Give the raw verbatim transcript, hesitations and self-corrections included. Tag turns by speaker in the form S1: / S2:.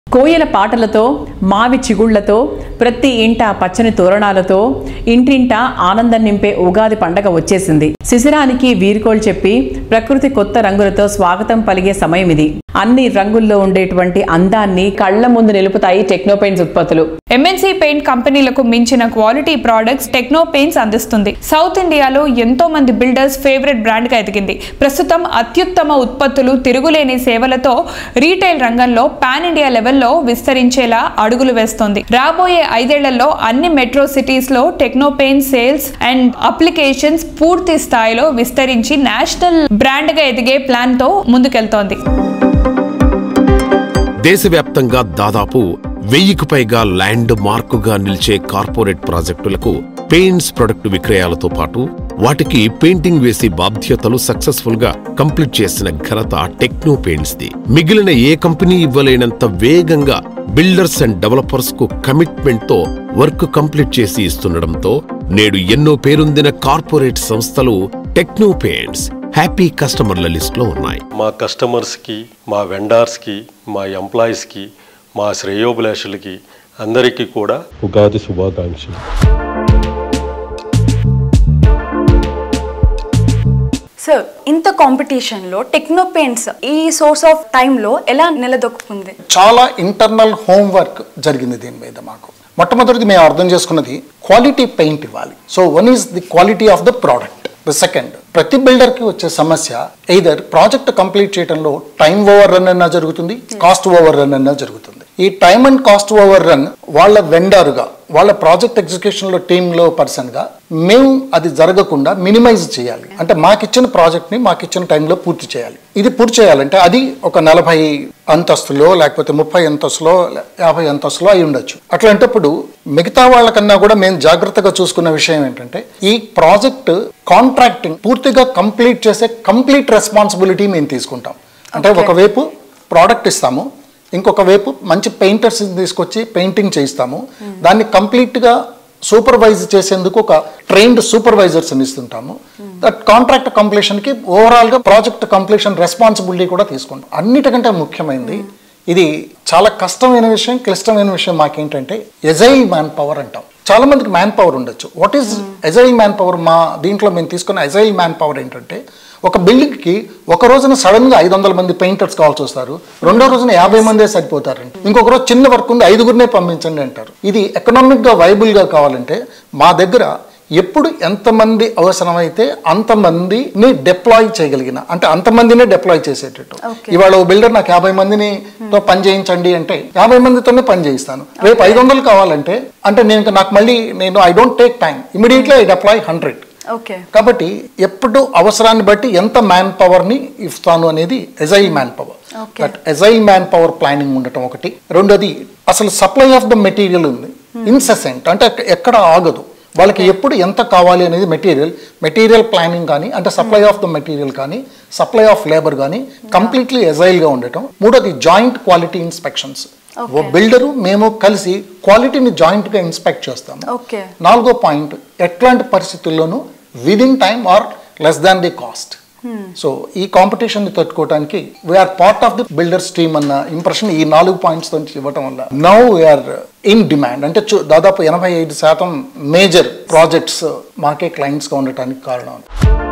S1: కోయల పాటలతో మావి చిగుళ్లతో ప్రతి ఇంట పచ్చని తోరణాలతో ఇంటింట ఆనందం నింపే ఉగాది పండగ వచ్చేసింది. శిశిరానికి వీరుకోలు చెప్పి ప్రకృతి కొత్త రంగులతో స్వాగతం పలిగే సమయం ఇది. అన్ని రంగుల్లో ఉండేటువంటి అందాన్ని కళ్ల ముందు నిలుపుతాయి టెక్నో పెయింట్స్ ఉత్పత్తులు.
S2: ఎంఎన్సీ పెయింట్ కంపెనీలకు మించిన క్వాలిటీ ప్రొడక్ట్స్ టెక్నో పెయింట్స్ అందిస్తుంది. సౌత్ ఇండియాలో ఎంతో మంది బిల్డర్స్ ఫేవరెట్ బ్రాండ్ గా ఎదిగింది. ప్రస్తుతం అత్యుత్తమ ఉత్పత్తులు, తిరుగులేని సేవలతో రీటైల్ రంగంలో పాన్ ఇండియా లెవెల్లో విస్తరించేలా అడుగులు వేస్తోంది. రాబోయే ఐదేళ్లలో అన్ని మెట్రో సిటీస్ లో techno paint sales and applications పూర్తి స్థాయిలో విస్తరించి నేషనల్ బ్రాండ్ గా ఎదిగే ప్లాన్ తో ముందుకెళ్తోంది.
S3: దేశవ్యాప్తంగా దాదాపు వెయ్యికి పైగా ల్యాండ్ మార్కుగా నిలిచే కార్పొరేట్ ప్రాజెక్టులకు పెయింట్స్ ప్రొడక్ట్ విక్రయాలతో పాటు వాటికి పెయింటింగ్ వేసి బాధ్యతలు సక్సెస్ఫుల్ గా కంప్లీట్ చేసిన ఘనత టెక్నో పెయింట్స్ ది. మిగిలిన ఏ కంపెనీ ఇవ్వలేనంత వేగంగా బిల్డర్స్ అండ్ డెవలపర్స్ కు కమిట్మెంట్ తో వర్క్ కంప్లీట్ చేసి ఇస్తుండటంతో నేడు ఎన్నో పేరొందిన కార్పొరేట్ సంస్థలు టెక్నో పెయింట్స్ హ్యాపీ కస్టమర్ల లిస్ట్ లో ఉన్నాయి.
S4: మా కస్టమర్స్ కి, మా వెండర్స్ కి, మా ఎంప్లాయీస్ కి, మా శ్రేయోభిలాషులకి అందరికీ కూడా ఉగాది శుభాకాంక్షలు.
S5: సార్, ఇంత కాంపిటీషన్ లో టెక్నో పెయింట్స్ ఈ సోర్స్ ఆఫ్ టైమ్ లో ఎలా నిలదొక్కుంది?
S6: చాలా ఇంటర్నల్ హోంవర్క్ జరిగింది దీని మీద. మాకు మొట్టమొదటిది మేము అర్థం చేసుకున్నది క్వాలిటీ పెయింట్ ఇవ్వాలి. So one is the quality of the product. The second, ప్రతి బిల్డర్ కి వచ్చే సమస్య ఎయిదర్ ప్రాజెక్ట్ కంప్లీట్ చేయడంలో టైం ఓవర్ రన్ అన్నా జరుగుతుంది, కాస్ట్ ఓవర్ రన్ అన్నా జరుగుతుంది. ఈ time and cost overrun వాళ్ళ వెండర్గా, వాళ్ళ ప్రాజెక్ట్ ఎగ్జిక్యూషన్ లో టీంలో పర్సన్ గా మేము అది జరగకుండా మినిమైజ్ చేయాలి. అంటే మాకిచ్చిన ప్రాజెక్ట్ ని మాకిచ్చిన టైంలో పూర్తి చేయాలి. ఇది పూర్తి చేయాలంటే అది ఒక నలభై అంతస్తులో లేకపోతే ముప్పై అంతస్తులో యాభై అంతస్తులో అయి ఉండొచ్చు. అట్లాంటప్పుడు మిగతా వాళ్ళకన్నా కూడా మేము జాగ్రత్తగా చూసుకున్న విషయం ఏంటంటే ఈ ప్రాజెక్ట్ కాంట్రాక్టింగ్ పూర్తిగా కంప్లీట్ చేసే కంప్లీట్ రెస్పాన్సిబిలిటీ మేము తీసుకుంటాం. అంటే ఒకవైపు ప్రోడక్ట్ ఇస్తాము, ఇంకొక వైపు మంచి పెయింటర్స్ తీసుకొచ్చి పెయింటింగ్ చేయిస్తాము. దాన్ని కంప్లీట్గా సూపర్వైజ్ చేసేందుకు ఒక ట్రైన్డ్ సూపర్వైజర్స్ ఇస్తుంటాము. దట్ కాంట్రాక్ట్ కంప్లీషన్కి ఓవరాల్గా ప్రాజెక్ట్ కంప్లీషన్ రెస్పాన్సిబిలిటీ కూడా తీసుకుంటాం. అన్నిటికంటే ముఖ్యమైనది, ఇది చాలా కష్టమైన విషయం, క్లిష్టమైన విషయం మాకేంటంటే ఎజైల్ మ్యాన్ పవర్ అంటాం. చాలా మందికి మ్యాన్ పవర్ ఉండొచ్చు. What is agile man power? మా దీంట్లో మేము తీసుకున్న ఎజైల్ మ్యాన్ పవర్ ఏంటంటే ఒక బిల్డింగ్కి ఒక రోజున సడన్గా ఐదు వందల మంది పెయింటర్స్ కావాల్సి వస్తారు, రెండో రోజున యాభై మందే సరిపోతారండి. ఇంకొక రోజు చిన్న వర్క్ ఉంది, ఐదుగురినే పంపించండి అంటారు. ఇది ఎకనామిక్గా వైబుల్గా కావాలంటే మా దగ్గర ఎప్పుడు ఎంతమంది అవసరమైతే అంతమందిని డిప్లాయ్ చేయగలిగిన, అంటే అంతమందినే డిప్లాయ్ చేసేటట్టు. ఇవాళ ఓ బిల్డర్ నాకు యాభై మందిని తో పని చేయించండి అంటే యాభై మందితోనే పని చేయిస్తాను. రేపు ఐదు వందలు కావాలంటే అంటే నేను నాకు మళ్ళీ నేను I don't take time, immediately I deploy hundred. కాబట్టి ఎప్పుడు అవసరాన్ని బట్టి ఎంత మ్యాన్ పవర్ ని ఇస్తాను అనేది agile man power. But agile man power planning ఉండటం ఒకటి. రెండోది అసలు సప్లై ఆఫ్ ద మెటీరియల్ ఉంది, ఇన్సెసెంట్, అంటే ఎక్కడ ఆగదు. వాళ్ళకి ఎప్పుడు ఎంత కావాలి అనేది మెటీరియల్ మెటీరియల్ ప్లానింగ్ కానీ, అంటే సప్లై ఆఫ్ ద మెటీరియల్ కానీ, సప్లై ఆఫ్ లేబర్ కానీ కంప్లీట్లీ ఎజైల్గా ఉండటం. మూడోది జాయింట్ క్వాలిటీ ఇన్స్పెక్షన్స్. ఓ బిల్డరు మేము కలిసి క్వాలిటీని జాయింట్గా ఇన్స్పెక్ట్ చేస్తాము. నాలుగో పాయింట్, ఎట్లాంటి పరిస్థితుల్లోనూ within time or less than the cost. So ఈ కాంపిటీషన్ ని తట్టుకోవడానికి we are part of the builders team అన్న ఇంప్రెషన్ ఈ నాలుగు పాయింట్స్ తో ఇవ్వటం వల్ల నౌ వీఆర్ ఇన్ డిమాండ్. అంటే దాదాపు ఎనభై ఐదు శాతం మేజర్ ప్రాజెక్ట్స్ మాకే క్లయింట్స్గా ఉండటానికి కారణం.